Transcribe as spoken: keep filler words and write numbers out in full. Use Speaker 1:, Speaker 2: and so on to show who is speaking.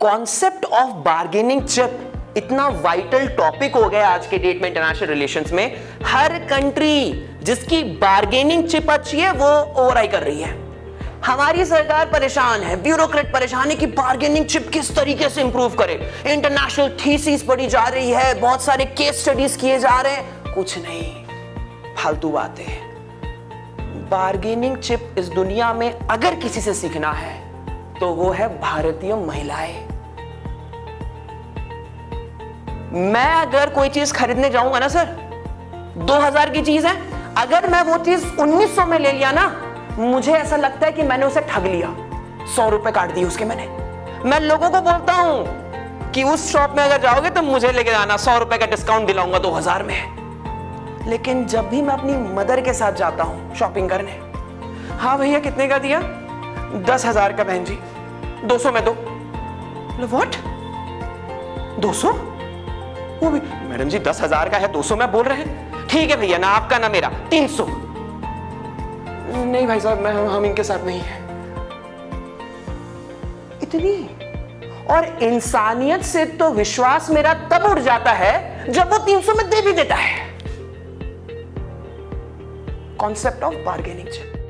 Speaker 1: Concept of bargaining chip इतना vital topic हो गया आज के डेट में इंटरनेशनल रिलेशंस में। हर कंट्री जिसकी बार्गेनिंग चिप अच्छी है वो ओवरआई कर रही है। हमारी सरकार परेशान है, ब्यूरोक्रेट परेशान है कि बार्गेनिंग चिप किस तरीके से इंप्रूव करे। इंटरनेशनल थीसिस पढ़ी जा रही है, बहुत सारे केस स्टडीज किए जा रहे हैं, कुछ नहीं, फालतू बातें। बार्गेनिंग चिप इस दुनिया में अगर किसी से सीखना है तो वो है भारतीय महिलाएं। मैं अगर कोई चीज खरीदने जाऊंगा ना सर, दो हज़ार की चीज है, अगर मैं वो चीज उन्नीस सौ में ले लिया ना, मुझे ऐसा लगता है कि मैंने उसे ठग लिया। सौ रुपए काट दिए उसके मैंने। मैं लोगों को बोलता हूं कि उस शॉप में अगर जाओगे तो मुझे लेके जाना, सौ रुपए का डिस्काउंट दिलाऊंगा दो हज़ार में। लेकिन जब भी मैं अपनी मदर के साथ जाता हूं शॉपिंग करने, हाँ भैया कितने का दिया? दस हजार का बहन जी, दो सौ में दो। व्हाट? दो सौ? वो भी मैडम जी दस हजार का है, दो सौ में बोल रहे हैं। ठीक है भैया, ना आपका ना मेरा, तीन सौ। नहीं भाई साहब, मैं हम इनके साथ नहीं है। इतनी और इंसानियत से तो विश्वास मेरा तब उड़ जाता है जब वो तीन सौ में दे भी देता है। Concept of bargaining chip.